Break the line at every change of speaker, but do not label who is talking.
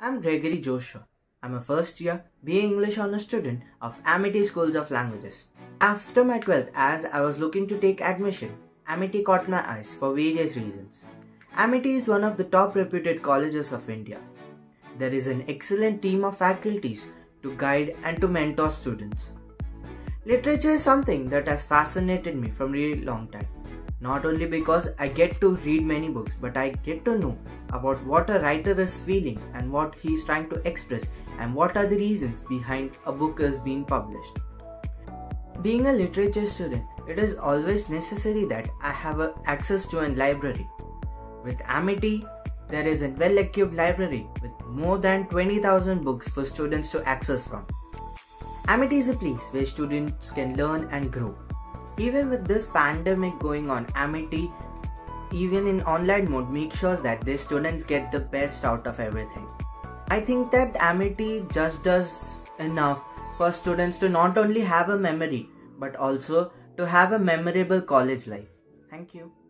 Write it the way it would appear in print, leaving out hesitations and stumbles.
I'm Gregory Joshwa. I'm a first year BA English Honours student of Amity Schools of Languages. After my 12th, as I was looking to take admission, Amity caught my eyes for various reasons. Amity is one of the top reputed colleges of India. There is an excellent team of faculties to guide and to mentor students. Literature is something that has fascinated me from a really long time. Not only because I get to read many books, but I get to know about what a writer is feeling and what he is trying to express and what are the reasons behind a book is being published. Being a literature student, it is always necessary that I have access to a library. With Amity, there is a well-equipped library with more than 20,000 books for students to access from. Amity is a place where students can learn and grow. Even with this pandemic going on, Amity, even in online mode, makes sure that their students get the best out of everything. I think that Amity just does enough for students to not only have a memory, but also to have a memorable college life. Thank you.